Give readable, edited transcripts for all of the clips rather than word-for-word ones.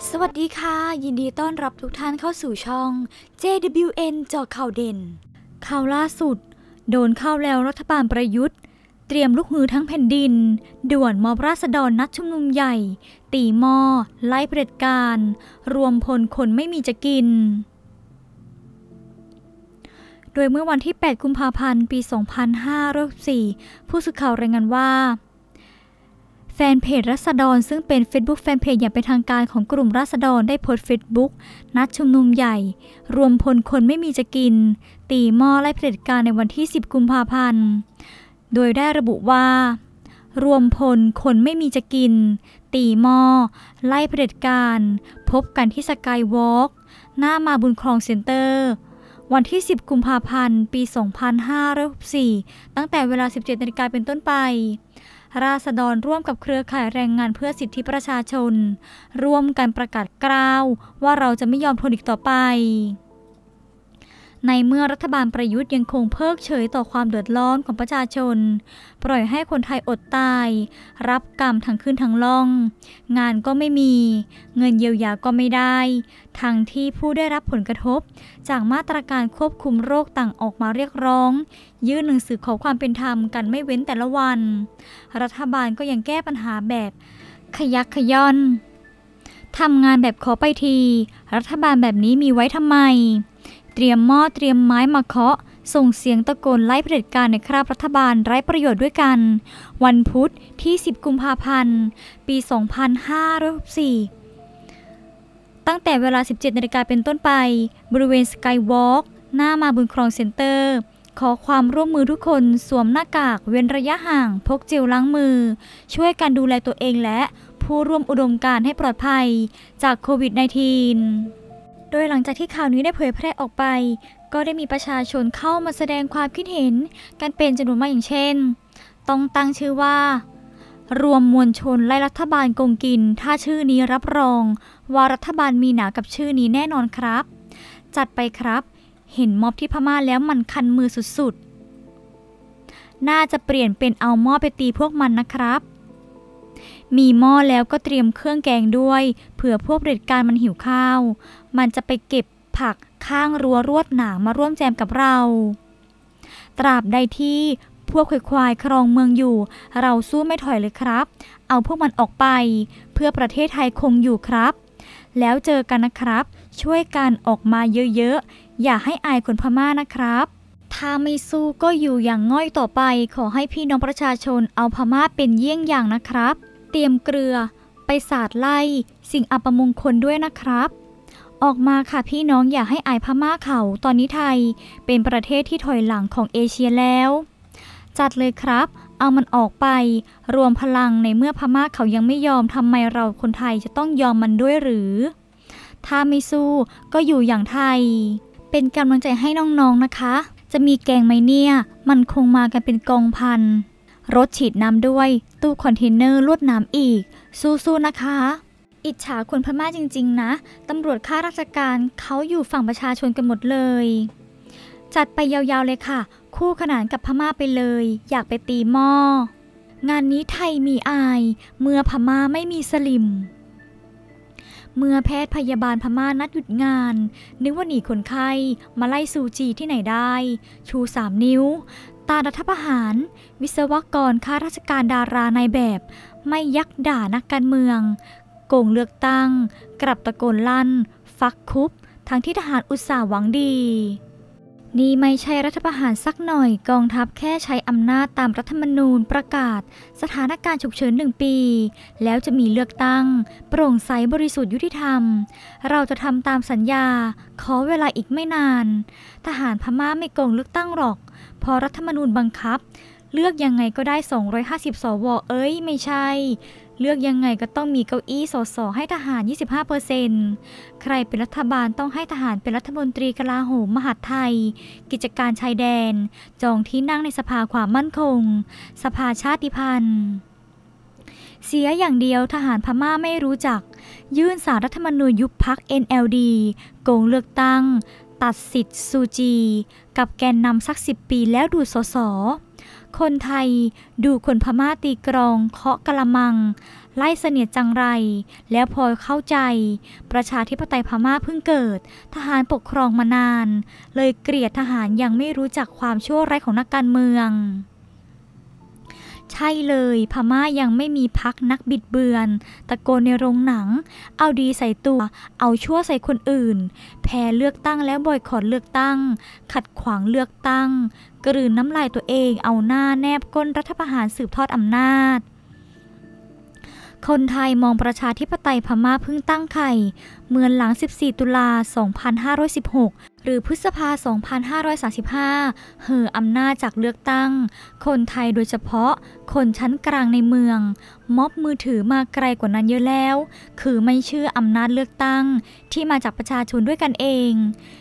สวัสดีค่ะยินดีต้อนรับทุกท่านเข้าสู่ช่อง JWN เจาะข่าวเด่นข่าวล่าสุดโดนเข้าแล้วรัฐบาลประยุทธ์เตรียมลุกฮือทั้งแผ่นดินด่วนม็อบราษฎรนัดชุมนุมใหญ่ตีหม้อไล่เผด็จการรวมพลคนไม่มีจะกินโดยเมื่อวันที่ 8 กุมภาพันธ์ ปี 2564 ผู้สื่อข่าวรายงานว่าแฟนเพจราษฎรซึ่งเป็น Facebook แฟนเพจอย่างเป็นทางการของกลุ่มราษฎรได้โพสต์ Facebook นัดชุมนุมใหญ่รวมพลคนไม่มีจะกินตีหม้อไล่เผด็จการในวันที่ 10 กุมภาพันธ์โดยได้ระบุว่ารวมพลคนไม่มีจะกินตีหม้อไล่เผด็จการพบกันที่สกายวอล์กหน้ามาบุญครองเซ็นเตอร์วันที่ 10 กุมภาพันธ์ ปี 2564 ตั้งแต่เวลา 17 นาฬิกาเป็นต้นไปราษฎรร่วมกับเครือข่ายแรงงานเพื่อสิทธิประชาชนร่วมกันประกาศกล่าวว่าเราจะไม่ยอมทนอีกต่อไปในเมื่อรัฐบาลประยุทธ์ยังคงเพิกเฉยต่อความเดือดร้อนของประชาชนปล่อยให้คนไทยอดตายรับกรรมทั้งขึ้นทั้งล่องงานก็ไม่มีเงินเยียวยาก็ไม่ได้ทั้งที่ผู้ได้รับผลกระทบจากมาตรการควบคุมโรคต่างออกมาเรียกร้องยื่นหนังสือขอความเป็นธรรมกันไม่เว้นแต่ละวันรัฐบาลก็ยังแก้ปัญหาแบบขยักขย่อนทำงานแบบขอไปทีรัฐบาลแบบนี้มีไว้ทำไมเตรียมหม้อเตรียมไม้มาเคาะส่งเสียงตะโกนไล่เผด็จการในคราบรัฐบาลไร้ประโยชน์ด้วยกันวันพุธที่ 10 กุมภาพันธ์ ปี 2564ตั้งแต่เวลา 17 นาฬิกาเป็นต้นไปบริเวณสกายวอล์กหน้ามาบุญครองเซ็นเตอร์ขอความร่วมมือทุกคนสวมหน้ากากเว้นระยะห่างพกเจลล้างมือช่วยกันดูแลตัวเองและผู้ร่วมอุดมการณ์ให้ปลอดภัยจากโควิด -19 โดยหลังจากที่ข่าวนี้ได้เผยแพร่ออกไปก็ได้มีประชาชนเข้ามาแสดงความคิดเห็นกันเป็นจำนวนมากอย่างเช่นต้องตั้งชื่อว่ารวมมวลชนไล่รัฐบาลโกงกินถ้าชื่อนี้รับรองว่ารัฐบาลมีหนากับชื่อนี้แน่นอนครับจัดไปครับเห็นม็อบที่พม่าแล้วมันคันมือสุดๆน่าจะเปลี่ยนเป็นเอาหม้อไปตีพวกมันนะครับมีหม้อแล้วก็เตรียมเครื่องแกงด้วยเผื่อพวกเผด็จการมันหิวข้าวมันจะไปเก็บผักข้างรั้วรวดหนามมาร่วมแจมกับเราตราบใดที่พวกควายครองเมืองอยู่เราสู้ไม่ถอยเลยครับเอาพวกมันออกไปเพื่อประเทศไทยคงอยู่ครับแล้วเจอกันนะครับช่วยกันออกมาเยอะๆอย่าให้อายคนพม่านะครับถ้าไม่สู้ก็อยู่อย่างง่อยต่อไปขอให้พี่น้องประชาชนเอาพม่าเป็นเยี่ยงอย่างนะครับเตรียมเกลือไปสาดไล่สิ่งอัปมงคลด้วยนะครับออกมาค่ะพี่น้องอย่าให้อายพม่าเขาตอนนี้ไทยเป็นประเทศที่ถอยหลังของเอเชียแล้วจัดเลยครับเอามันออกไปรวมพลังในเมื่อพม่าเขายังไม่ยอมทำไมเราคนไทยจะต้องยอมมันด้วยหรือถ้าไม่สู้ก็อยู่อย่างไทยเป็นกำลังใจให้น้องๆนะคะจะมีแกงไหมเนี่ยมันคงมากันเป็นกองพันรถฉีดน้ำด้วยตู้คอนเทนเนอร์ลวดน้ำอีกสู้ๆนะคะอิจฉาคนพม่าจริงๆนะตำรวจข้าราชการเขาอยู่ฝั่งประชาชนกันหมดเลยจัดไปยาวๆเลยค่ะคู่ขนานกับพม่าไปเลยอยากไปตีหม้องานนี้ไทยมีอายเมื่อพม่าไม่มีสลิมเมื่อแพทย์พยาบาลพม่านัดหยุดงานนึกว่าหนีคนไข้มาไล่ซูจีที่ไหนได้ชู3 นิ้วตารัฐประหารวิศวกรข้าราชการดารานายแบบไม่ยักด่านักการเมืองโกงเลือกตั้งกลับตะโกนลั่นฟักคุบทั้งที่ทหารอุตส่าห์หวังดีนี่ไม่ใช่รัฐประหารสักหน่อยกองทัพแค่ใช้อำนาจตามรัฐธรรมนูญประกาศสถานการณ์ฉุกเฉิน1 ปีแล้วจะมีเลือกตั้งโปร่งใสบริสุทธิ์ยุติธรรมเราจะทำตามสัญญาขอเวลาอีกไม่นานทหารพม่าไม่โกงเลือกตั้งหรอกพอรัฐธรรมนูญบังคับเลือกยังไงก็ได้250 สว.ไม่ใช่เลือกยังไงก็ต้องมีเก้าอี้สสให้ทหาร 25% ใครเป็นรัฐบาลต้องให้ทหารเป็นรัฐมนตรีกลาโหมมหาดไทยกิจการชายแดนจองที่นั่งในสภาความมั่นคงสภาชาติพันธุ์เสียอย่างเดียวทหารพม่าไม่รู้จักยื่นศาลรัฐธรรมนูญยุบพรรค NLD โกงเลือกตั้งตัดสิทธิ์ซูจีกับแกนนำสัก10 ปีแล้วดูสสคนไทยดูคนพม่าตีกรองเคาะกะละมังไล่เสนียดจังไรแล้วพอเข้าใจประชาธิปไตยพม่าเพิ่งเกิดทหารปกครองมานานเลยเกลียดทหารยังไม่รู้จักความชั่วร้ายของนักการเมืองใช่เลยพม่ายังไม่มีพรรคนักบิดเบือนตะโกนในโรงหนังเอาดีใส่ตัวเอาชั่วใส่คนอื่นแพ้เลือกตั้งแล้วบอยคอตเลือกตั้งขัดขวางเลือกตั้งกลืนน้ำลายตัวเองเอาหน้าแนบก้นรัฐประหารสืบทอดอำนาจคนไทยมองประชาธิปไตยพม่าเพิ่งตั้งไข่เมื่อหลัง14ตุลา2516หรือพฤษภา2535เห่ออำนาจจากเลือกตั้งคนไทยโดยเฉพาะคนชั้นกลางในเมืองม็อบมือถือมาไกลกว่านั้นเยอะแล้วคือไม่เชื่ออำนาจเลือกตั้งที่มาจากประชาชนด้วยกันเอง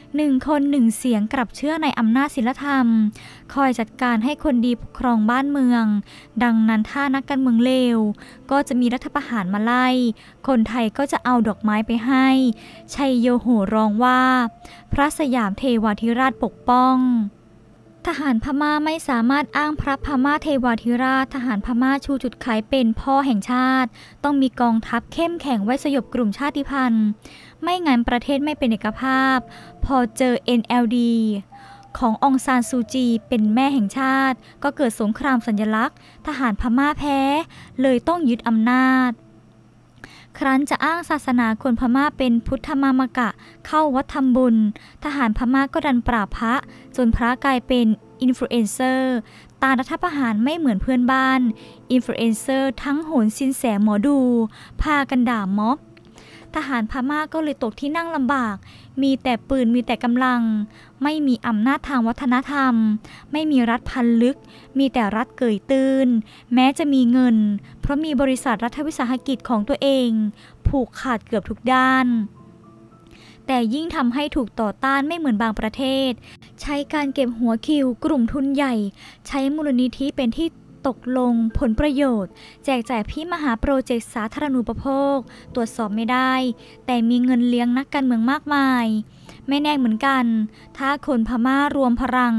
1 คน 1 เสียงกลับเชื่อในอำนาจศีลธรรมคอยจัดการให้คนดีปกครองบ้านเมืองดังนั้นถ้านักการเมืองเลวก็จะมีรัฐประหารมาไล่คนไทยก็จะเอาดอกไม้ไปให้ชัยโยโห่ร้องว่าพระสยามเทวาธิราชปกป้องทหารพม่าไม่สามารถอ้างพระพม่าเทวาธิราชทหารพม่าชูจุดขายเป็นพ่อแห่งชาติต้องมีกองทัพเข้มแข็งไว้สยบกลุ่มชาติพันธุ์ไม่งั้นประเทศไม่เป็นเอกภาพพอเจอ NLD ขององซานซูจีเป็นแม่แห่งชาติก็เกิดสงครามสัญลักษณ์ทหารพม่าแพ้เลยต้องยึดอำนาจครั้นจะอ้างศาสนาคนพม่าเป็นพุทธมามกะเข้าวัดทำบุญทหารพม่าก็ดันปราบพระจนพระกลายเป็นอินฟลูเอนเซอร์ตามรัฐประหารไม่เหมือนเพื่อนบ้านอินฟลูเอนเซอร์ทั้งโหนซินแสหมอดูพากันด่าม็อบทหารพม่าก็เลยตกที่นั่งลำบากมีแต่ปืนมีแต่กำลังไม่มีอำนาจทางวัฒนธรรมไม่มีรัฐพันลึกมีแต่รัฐเกยตื้นแม้จะมีเงินเพราะมีบริษัทรัฐวิสาหกิจของตัวเองผูกขาดเกือบทุกด้านแต่ยิ่งทำให้ถูกต่อต้านไม่เหมือนบางประเทศใช้การเก็บหัวคิวกลุ่มทุนใหญ่ใช้มูลนิธิเป็นที่ตกลงผลประโยชน์แจกจ่ายพี่มหาโปรเจกต์สาธารณูปโภคตรวจสอบไม่ได้แต่มีเงินเลี้ยงนักการเมืองมากมายไม่แน่เหมือนกันถ้าคนพม่ารวมพลัง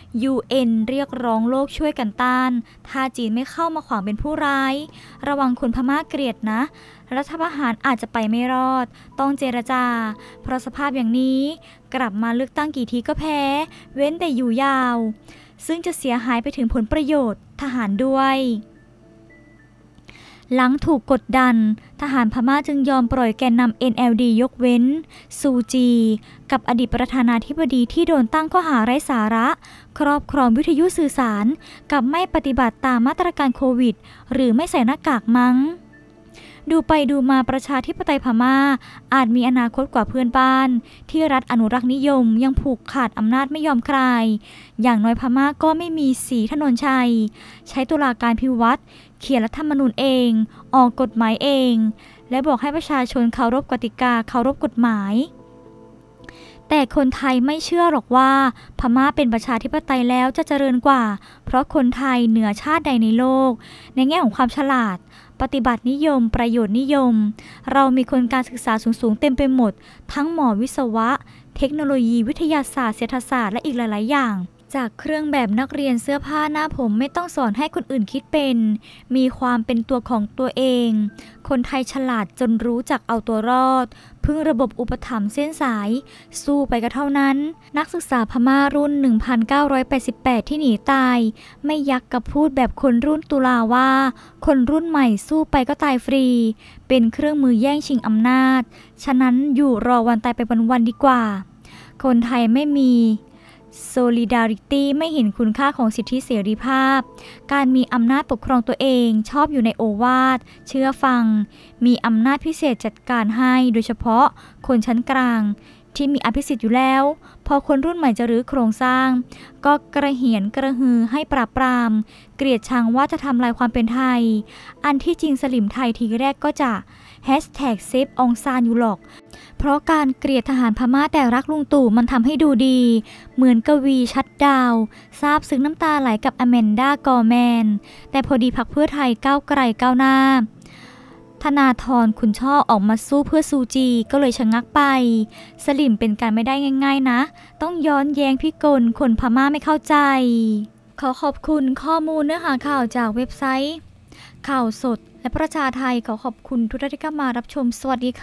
UN เรียกร้องโลกช่วยกันต้านถ้าจีนไม่เข้ามาขวางเป็นผู้ร้ายระวังคนพม่าเกลียดนะรัฐประหารอาจจะไปไม่รอดต้องเจรจาเพราะสภาพอย่างนี้กลับมาเลือกตั้งกี่ทีก็แพ้เว้นแต่อยู่ยาวซึ่งจะเสียหายไปถึงผลประโยชน์ทหารด้วยหลังถูกกดดันทหารพม่าจึงยอมปล่อยแกนนำ NLD ยกเว้นซูจีกับอดีตประธานาธิบดีที่โดนตั้งข้อหาไร้สาระครอบครองวิทยุสื่อสารกับไม่ปฏิบัติตามมาตรการโควิดหรือไม่ใส่หน้ากากมั้งดูไปดูมาประชาธิปไตยพม่าอาจมีอนาคตกว่าเพื่อนบ้านที่รัฐอนุรักษ์นิยมยังผูกขาดอำนาจไม่ยอมคลายอย่างน้อยพม่าก็ไม่มีศรีถนนชัยใช้ตุลาการพิวัตรเขียนรัฐธรรมนูญเองออกกฎหมายเองและบอกให้ประชาชนเคารพกติกาเคารพกฎหมายแต่คนไทยไม่เชื่อหรอกว่าพม่าเป็นประชาธิปไตยแล้วจะเจริญกว่าเพราะคนไทยเหนือชาติใดในโลกในแง่ของความฉลาดปฏิบัตินิยมประโยชน์นิยมเรามีคนการศึกษาสูงๆเต็มไปหมดทั้งหมอวิศวะเทคโนโลยีวิทยาศาสตร์เศรษฐศาสตร์และอีกหลายๆอย่างจากเครื่องแบบนักเรียนเสื้อผ้าหน้าผมไม่ต้องสอนให้คนอื่นคิดเป็นมีความเป็นตัวของตัวเองคนไทยฉลาดจนรู้จักเอาตัวรอดพึ่งระบบอุปถัมภ์เส้นสายสู้ไปก็เท่านั้นนักศึกษาพม่ารุ่น 1988 ที่หนีตายไม่ยักกับพูดแบบคนรุ่นตุลาว่าคนรุ่นใหม่สู้ไปก็ตายฟรีเป็นเครื่องมือแย่งชิงอำนาจฉะนั้นอยู่รอวันตายไปวันๆดีกว่าคนไทยไม่มีsolidarity ไม่เห็นคุณค่าของสิทธิเสรีภาพการมีอำนาจปกครองตัวเองชอบอยู่ในโอวาทเชื่อฟังมีอำนาจพิเศษจัดการให้โดยเฉพาะคนชั้นกลางที่มีอภิสิทธิ์อยู่แล้วพอคนรุ่นใหม่จะรื้อโครงสร้างก็กระเหียนกระหือให้ปราบปรามเกลียดชังว่าจะทำลายความเป็นไทยอันที่จริงสลิมไทยทีแรกก็จะ#เซฟองซานอยู่หรอกเพราะการเกลียดทหารพม่าแต่รักลุงตู่มันทำให้ดูดีเหมือนกวีชัดดาวซาบซึ้งน้ำตาไหลกับอแมนดากอร์แมนแต่พอดีพรรคเพื่อไทยก้าวไกลก้าวหน้าธนาธรขุนช่อออกมาสู้เพื่อซูจีก็เลยชะงักไปสลิมเป็นการไม่ได้ง่ายๆนะต้องย้อนแย้งพิกลคนพม่าไม่เข้าใจขอขอบคุณข้อมูลเนื้อหาข่าวจากเว็บไซต์ข่าวสดและประชาไทยขอขอบคุณทุกท่านที่เข้ามารับชมสวัสดีค่ะ